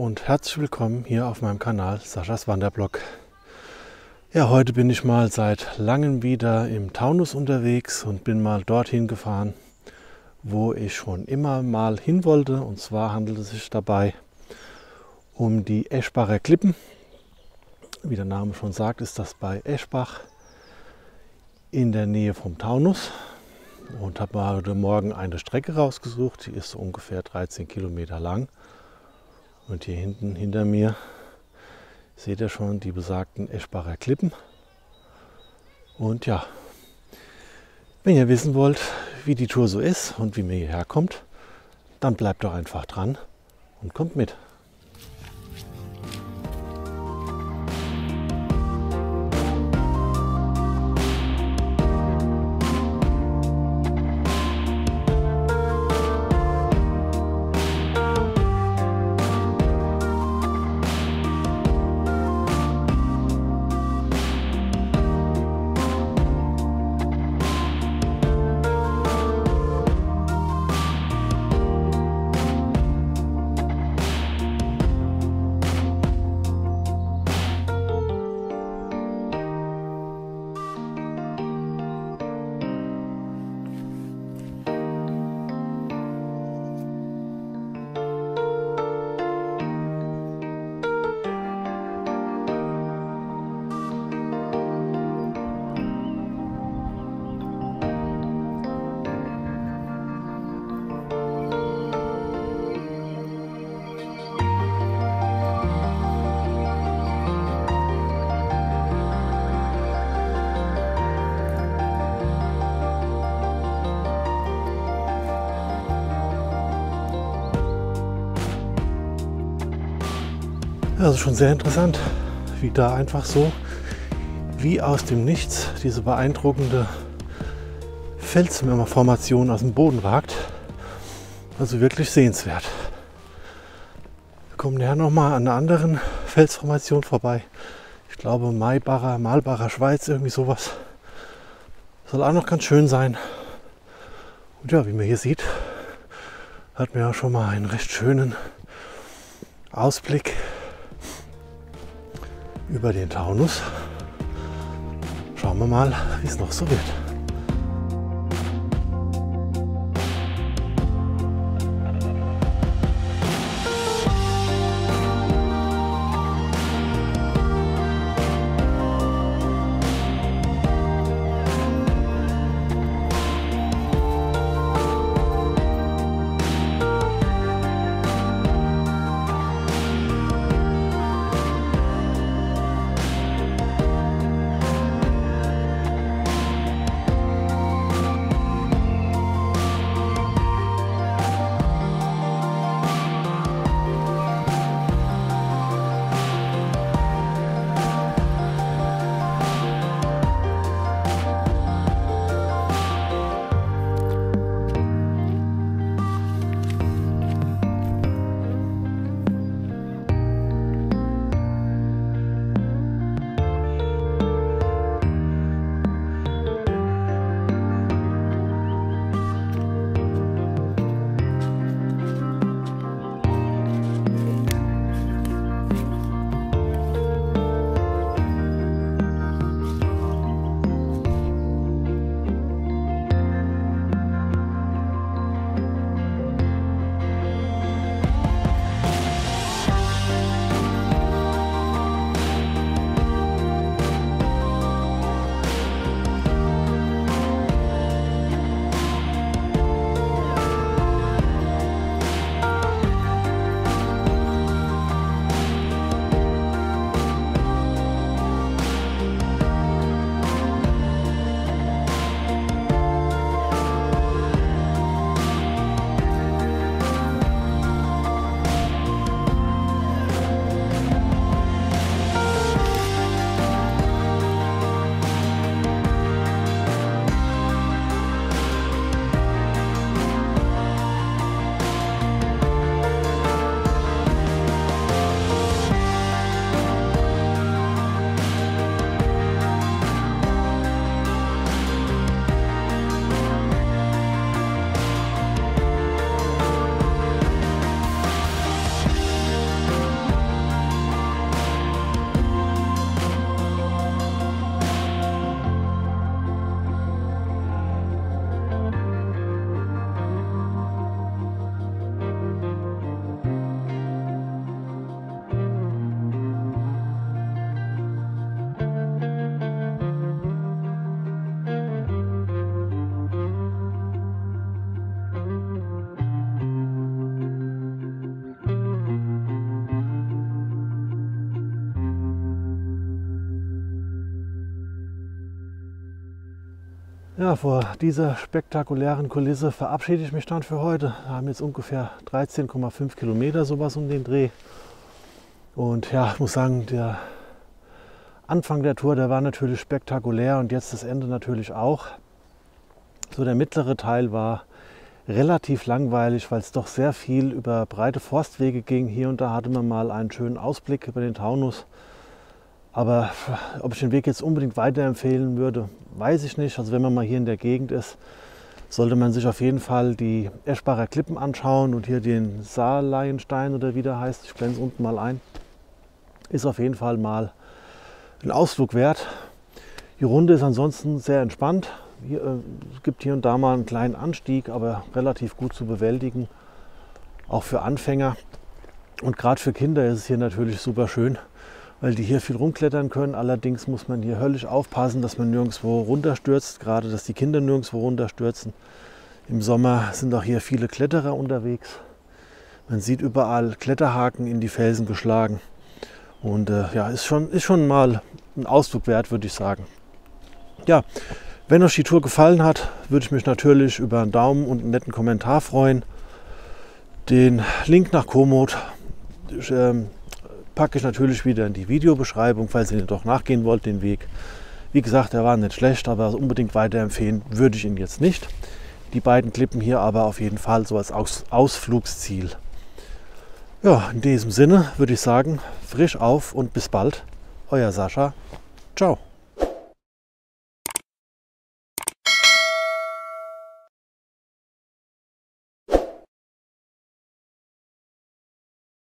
und herzlich willkommen hier auf meinem Kanal Saschas Wanderblog. Ja, heute bin ich mal seit langem wieder im Taunus unterwegs und bin mal dorthin gefahren, wo ich schon immer mal hin wollte. Und zwar handelt es sich dabei um die Eschbacher Klippen. Wie der Name schon sagt, ist das bei Eschbach in der Nähe vom Taunus. Und habe heute Morgen eine Strecke rausgesucht, die ist so ungefähr 13 Kilometer lang. Und hier hinten hinter mir seht ihr schon die besagten Eschbacher Klippen. Und ja, wenn ihr wissen wollt, wie die Tour so ist und wie man hierher kommt, dann bleibt doch einfach dran und kommt mit. Also schon sehr interessant, wie da einfach so, wie aus dem Nichts, diese beeindruckende Felsformation aus dem Boden ragt. Also wirklich sehenswert. Wir kommen nachher nochmal an einer anderen Felsformation vorbei. Ich glaube Malbacher Schweiz, irgendwie sowas. Soll auch noch ganz schön sein. Und ja, wie man hier sieht, hat man ja schon mal einen recht schönen Ausblick über den Taunus. Schauen wir mal, wie es noch so wird. Ja, vor dieser spektakulären Kulisse verabschiede ich mich dann für heute. Wir haben jetzt ungefähr 13,5 Kilometer, sowas um den Dreh. Und ja, ich muss sagen, der Anfang der Tour, der war natürlich spektakulär und jetzt das Ende natürlich auch. So der mittlere Teil war relativ langweilig, weil es doch sehr viel über breite Forstwege ging. Hier und da hatte man mal einen schönen Ausblick über den Taunus. Aber ob ich den Weg jetzt unbedingt weiterempfehlen würde, weiß ich nicht. Also wenn man mal hier in der Gegend ist, sollte man sich auf jeden Fall die Eschbacher Klippen anschauen und hier den Saarleienstein oder wie der heißt. Ich blende es unten mal ein. Ist auf jeden Fall mal ein Ausflug wert. Die Runde ist ansonsten sehr entspannt. Es gibt hier und da mal einen kleinen Anstieg, aber relativ gut zu bewältigen. Auch für Anfänger. Und gerade für Kinder ist es hier natürlich super schön, weil die hier viel rumklettern können. Allerdings muss man hier höllisch aufpassen, dass man nirgendwo runterstürzt, gerade dass die Kinder nirgendwo runterstürzen. Im Sommer sind auch hier viele Kletterer unterwegs. Man sieht überall Kletterhaken in die Felsen geschlagen. Und ja, ist schon mal ein Ausflug wert, würde ich sagen. Ja, wenn euch die Tour gefallen hat, würde ich mich natürlich über einen Daumen und einen netten Kommentar freuen. Den Link nach Komoot packe ich natürlich wieder in die Videobeschreibung, falls ihr doch nachgehen wollt, den Weg. Wie gesagt, der war nicht schlecht, aber unbedingt weiterempfehlen würde ich ihn jetzt nicht. Die beiden Klippen hier aber auf jeden Fall so als Ausflugsziel. Ja, in diesem Sinne würde ich sagen, frisch auf und bis bald. Euer Sascha. Ciao.